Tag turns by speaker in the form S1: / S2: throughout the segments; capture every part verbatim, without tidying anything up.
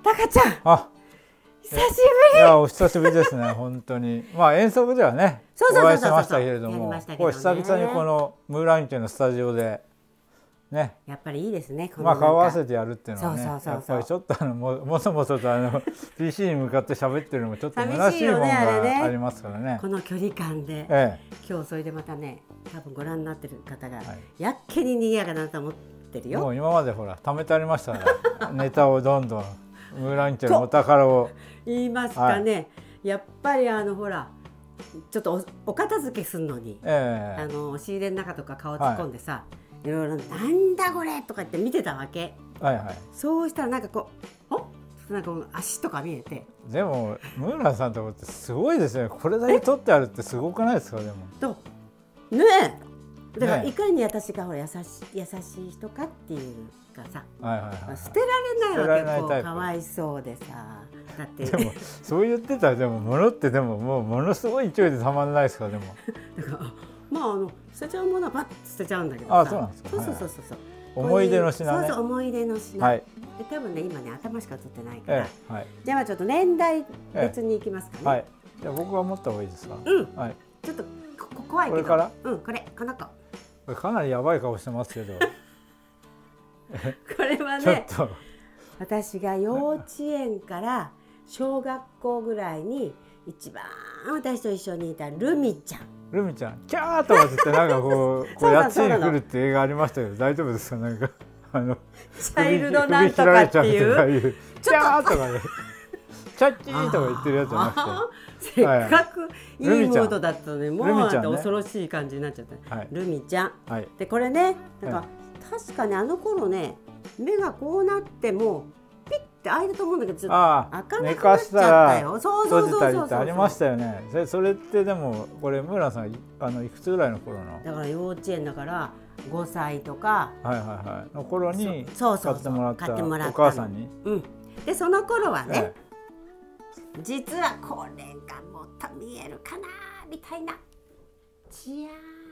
S1: タカちゃん。
S2: あ、
S1: 久しぶり。
S2: いやお久しぶりですね本当に。まあ遠足ではねお会いしましたけれども、これ久々にこのムーラン家のスタジオでね。
S1: やっぱりいいですね。
S2: まあ顔合わせてやるっていうのはね、やっぱりちょっとあのももそもそとあの ピーシー に向かって喋ってるのもちょっと虚しいものがありますからね。
S1: この距離感で、
S2: ええ、
S1: 今日それでまたね、多分ご覧になってる方がやっけに賑やかだと思ってるよ。
S2: もう今までほら貯めてありましたからネタをどんどんムーラン家のお宝を
S1: 言いますかね、はい、やっぱりあのほらちょっと お, お片付けするのに、えー、あの押し入れの中とか顔突っ込んでさ、はい、いろいろなんだこれとか言って見てたわけ、はいはい、そうしたらなんかこうおなんか足とか見えて、
S2: でもムーランさんのとこってすごいですね。これだけ取ってあるってすごくないですか。でも
S1: とねえだからいかに私がほら優しい優しい人かっていうかさ、はいはいはいはい、捨てられないわけ、こうかわいそうでさ。だって
S2: でもそう言ってたらでも物ってでももうものすごい勢いでたまらないですか。でも
S1: だからまああの捨てちゃうものはパッと捨てちゃうんだけどさ。
S2: あ、そうなんですか。
S1: そうそうそうそう、
S2: 思い出の品ね。
S1: そうそう思い出の品、はい、で多分ね今ね頭しか取ってないから、ええ、はい、じゃあまあちょっと年代別に行きますかね、ええ、はい、
S2: じゃあ僕が持った方がいいですか。
S1: うん、はい、ちょっとこ怖いけど、
S2: これから
S1: うんこれこの子、こ
S2: れかなりやばい顔してますけど
S1: これはねちょっと私が幼稚園から小学校ぐらいに一番私と一緒にいたルミちゃん。
S2: ルミちゃんキャーとか言ってなんかこうこうやっちに来るって映画ありましたけど大丈夫ですか。なんかあの
S1: チャイルドなんとかっていう
S2: キャーとかねチャッキーとか言ってるやつじゃなく
S1: て、せっかくいいムードだったのにもう恐ろしい感じになっちゃった。ルミちゃんでこれねなんか確かねあの頃ね目がこうなってもピッて開いたと思うんだけどちょっと開かなくなっちゃったよ。そうそうそうそうそう。
S2: ありましたよね。それってでもこれムーランさんあのいくつぐらいの頃の？だ
S1: から幼稚園だからごさいとか
S2: はいはいはいの頃に
S1: 買
S2: ってもらったお母さんに。
S1: うん。でその頃はね、実はこれがもっと見えるかなみたいな。じゃーん。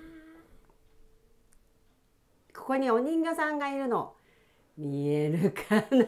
S1: ここにお人形さんがいるの。見えるかな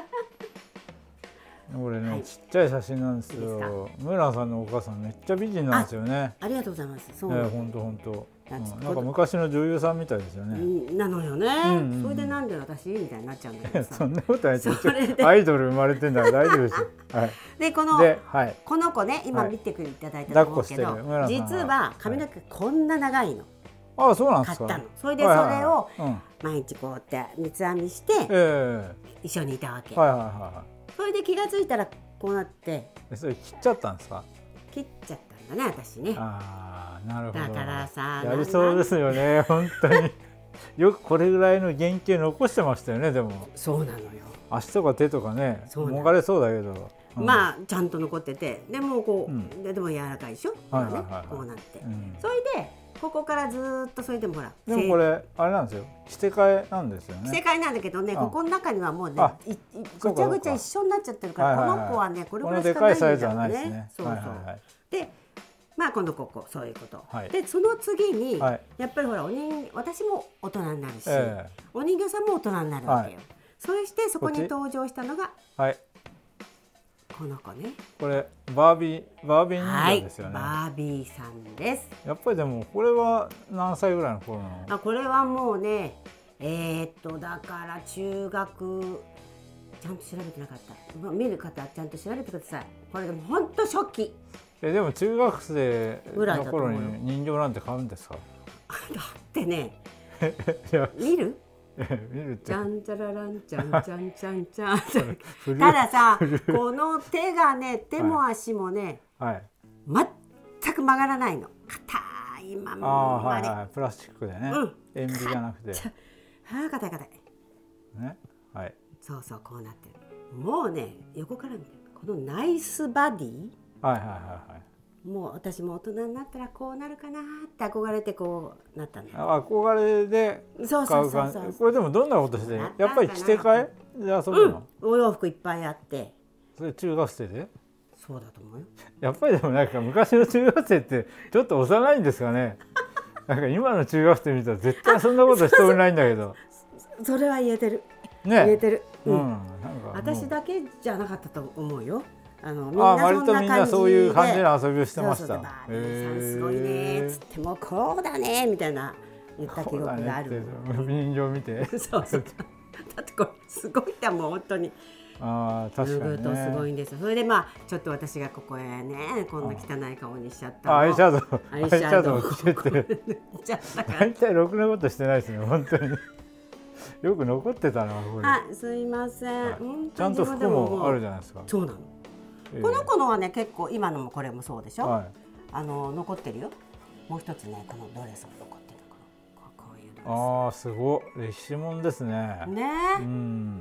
S2: これね、はい、ちっちゃい写真なんですよ。ムーランさんのお母さんめっちゃ美人なんですよね。
S1: ありがとうございます。
S2: そうなんです。本当本当。なんか昔の女優さんみたいですよね。
S1: なのよね。うんうん、それでなんで私みたいになっちゃうんだけどさ。
S2: そんなことないです。アイドル生まれてんだから大丈夫ですよ。はい。
S1: でこので、はい、この子ね今見てくれいただいたと思うけど、はい、実は髪の毛こんな長いの。
S2: ああそうなんですか。
S1: 買ったの。それでそれを毎日こうやって三つ編みして一緒にいたわけ。はいはいはい。それで気がついたらこうなって。
S2: それ切っちゃったんですか。
S1: 切っちゃったんだね私ね。
S2: ああなるほど。
S1: だからさ
S2: やりそうですよね本当に。よくこれぐらいの原型残してましたよねでも。
S1: そうなのよ。
S2: 足とか手とかねもがれそうだけど。
S1: うん、まあちゃんと残っててでもこう、うん、でも柔らかいでしょ。こうなって、うん、それでここからずっとそれでもほら
S2: でもこれあれなんですよ着せ替えなんですよね。
S1: 着せ替えなんだけどね、ここの中にはもうねごちゃごちゃ一緒になっちゃってるからこの子はねこれぐらいしかないんだよね。そうそうでまあこの子こうそういうこと、はい、でその次に、はい、やっぱりほらお人私も大人になるし、えー、お人形さんも大人になるわけよ、はい、そしてそこに登場したのが、はい、この子ね
S2: これバービーバービー人形ですよね、
S1: はい、バービーさんです。
S2: やっぱりでもこれは何歳ぐらいの頃なの？
S1: あこれはもうねえー、っとだから中学ちゃんと調べてなかった見る方ちゃんと調べてください。これでも本当初期
S2: えでも中学生の頃に人形なんて買うんですか？
S1: だってね見る
S2: 見るって
S1: じゃんじゃららんちゃんちゃんちゃんちゃんたださこの手がね手も足もね、はいはい、全く曲がらないの硬いまんまで、はいはい、
S2: プラスチックでね、うん、塩ビじゃなくて
S1: はあ硬い硬い
S2: ねはい
S1: そうそうこうなってる。もうね横から見てこのナイスバディ
S2: はいはいはいはい
S1: もう私も大人になったらこうなるかなって憧れてこうなったんだよ。
S2: 憧れで買う感じ。これでもどんなことしてやっぱり着せ替えで遊ぶの？
S1: うん、お洋服いっぱいあって
S2: それ中学生で？
S1: そうだと思うよ。
S2: やっぱりでもなんか昔の中学生ってちょっと幼いんですかね。なんか今の中学生見たら絶対そんなことしておれないんだけど
S1: それは言えてる、ね、言えてる、
S2: うん、うん、
S1: 私だけじゃなかったと思うよ。
S2: あのみんな割とみんなそういう感じの遊びをしてました。
S1: バービーさんすごいねっつってもこうだねみたいな言った記憶がある。
S2: 人形見て。
S1: そうそう。だってこれすごいだもん本当に。
S2: ああ確かにね。
S1: すごいんですよ。それでまあちょっと私がここへねこんな汚い顔にしちゃったの。
S2: アイシャドウアイシャドウつけて。大体ろくなことしてないですね本当に。よく残ってたなこれ。
S1: あすいません。
S2: ちゃんと服もあるじゃないですか。
S1: そうなの。この子のはね結構今のもこれもそうでしょ、はい、あの残ってるよ。もう一つねこのドレスも残ってるからこういうドレス。
S2: ああすごい歴史もんですね。
S1: ね
S2: うん。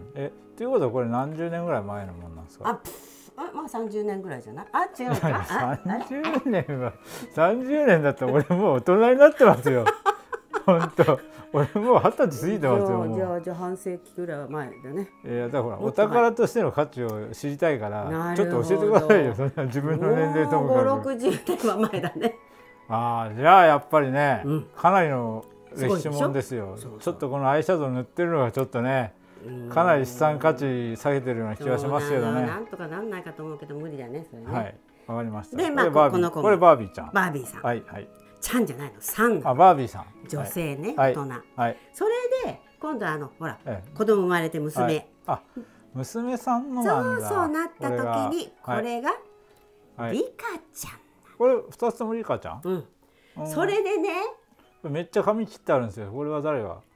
S2: えということはこれ何十年ぐらい前のもんなんですか。
S1: ああまあさんじゅうねんぐらいじゃない。あ違うか。
S2: さんじゅうねんはさんじゅうねんだったら俺もう大人になってますよ。本当。俺もう二十歳過ぎてますよ。
S1: じゃあじゃあ半世紀ぐらいは前だね。
S2: いやだからお宝としての価値を知りたいからちょっと教えてくださいよ。そんな自分の年齢ともかく。
S1: ご、ろくじゅうねんは前だね。
S2: ああじゃあやっぱりね、うん、かなりの歴史もんですよ。そうそうちょっとこのアイシャドウ塗ってるのがちょっとねかなり資産価値下げてるような気がしますけどね。
S1: なんとかなんないかと思うけど無理だねそれね。
S2: はいわかりました。
S1: でまあこの子
S2: これバービーちゃん。
S1: バービーさん。
S2: はいはい。
S1: ちゃんじゃないの、さん。
S2: あ、バービーさん。
S1: 女性ね、
S2: はい、
S1: 大人。
S2: はい。
S1: それで今度あのほら、ええ、子供生まれて娘。はい、
S2: あ、娘さんのなんだ。
S1: そうそうなった時にこれがリカちゃん。
S2: これ二つともリカちゃん？
S1: うん。うん、それでね。
S2: めっちゃ髪切ってあるんですよ。これは誰が？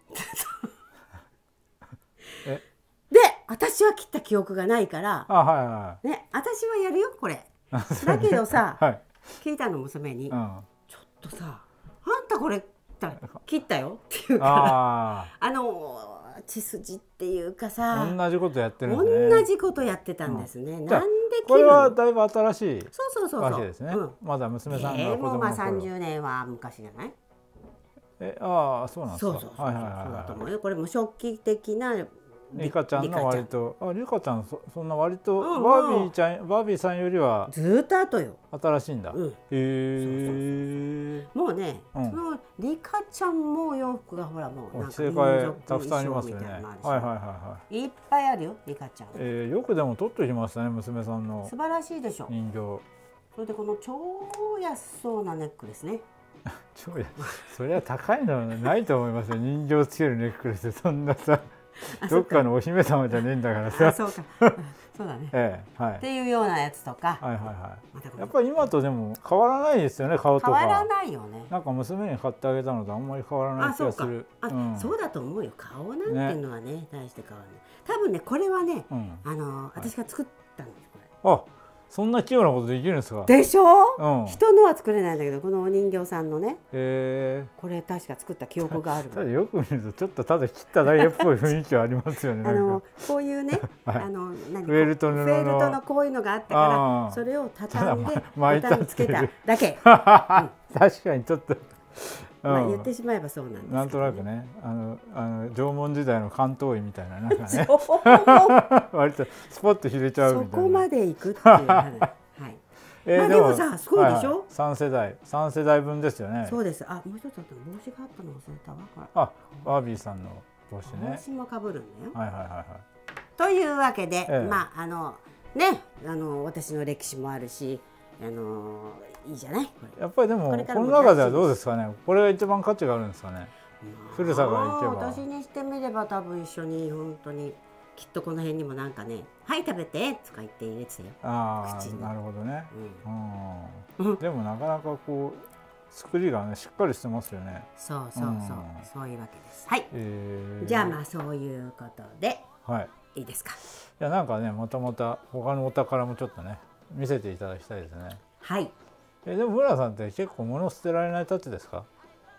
S1: え。で、私は切った記憶がないから。
S2: あ、はいはい。
S1: ね、私はやるよこれ。だけどさ、はい、聞いたの娘に。うんちょっとさあんたこれ切ったよっていうからあの血筋っていうかさ
S2: 同じことやってるんですね。
S1: 同じことやってたんですね、うん、なんで
S2: これはだいぶ新しい
S1: そうそうそう
S2: わけですね、うん、まだ娘さんが子供の頃。
S1: もうまあさんじゅうねんは昔じゃない。
S2: えああそうなんですか。
S1: そうそうそうそうだと思うよ。これも初期的な
S2: リカちゃんの割とあリカちゃん そ, そんな割と、うん、バービーちゃんバービーさんよりは
S1: ずっと後よ
S2: 新しいんだ。うん、へ
S1: えもうね、うん、そのリカちゃんも洋服がほらもうなんか
S2: 正解たくさんありますよね。はいはいはいはい
S1: いっぱいあるよリカちゃん。
S2: えー、よくでも取ってきましたね娘さんの
S1: 素晴らしいでしょ
S2: 人形。
S1: それでこの超安そうなネックレスね
S2: 超安それは高いのはないと思いますよ人形つけるネックレスそんなさどっかのお姫様じゃねえんだからさ。
S1: そうか。そうだね。
S2: ええ、はい。
S1: っていうようなやつとか。
S2: はいはいはい。やっぱり今とでも変わらないですよね顔とか。
S1: 変わらないよね。
S2: なんか娘に買ってあげたのとあんまり変わらない気がする。
S1: あ、そうか。あ、そうだと思うよ。顔なんていうのはね、大して変わらない。多分ねこれはね、あの私が作ったんですこれ。
S2: あ。そんな器用なことできるんですか。
S1: でしょ、うん、人のは作れないんだけどこのお人形さんのねこれ確か作った記憶がある。
S2: ただよく見るとちょっとただ切っただけっぽい雰囲気はありますよね。
S1: あのこういうね、はい、あの何
S2: フェルト布の
S1: フェルトのこういうのがあったからそれを畳んでボタンつけただけ。
S2: うん、確かにちょっと。
S1: まあ言ってしまえばそうなんですけど、ね、
S2: なんとなくねあのあの縄文時代の関東医みたいななんかね割とスポッと入れちゃうみたいな。
S1: そこまでいくっていう話。はいえー、まあでもさすごいでしょ。
S2: 三、はい、世代三世代分ですよね。
S1: そうです。あもう一つあった帽子があったの忘れたわ。
S2: あバービーさんの帽子ね。
S1: 帽子もかぶるんだよ。
S2: はいはいはいはい。
S1: というわけで、ええ、まああのねあの私の歴史もあるし。あのいいじゃない。
S2: やっぱりでもこの中ではどうですかね。これが一番価値があるんですかね。古さがいけば。
S1: 私にしてみれば多分一緒に本当にきっとこの辺にもなんかね「はい食べて」とか言って入れてたよ。
S2: ああなるほどね。うんうん、でもなかなかこう作りがねしっかりしてますよね。
S1: そうそうそう、うん、そういうわけです。はい。えー、じゃあまあそういうことで、はい、いいですか。
S2: いやなんかねまたまた他のお宝もちょっとね。見せていただきたいですね。
S1: はい。
S2: えでも村さんって結構物捨てられないたちですか？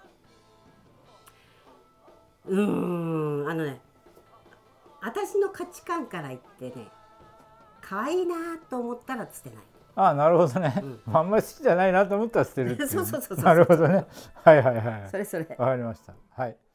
S1: うーんあのね私の価値観から言ってね可愛いなと思ったら捨てない。
S2: あなるほどね、うん、あんまり好きじゃないなと思ったら捨てるっていう。
S1: そうそうそうそう。
S2: なるほどね。はいはいはい。
S1: それそれ。
S2: わかりました。はい。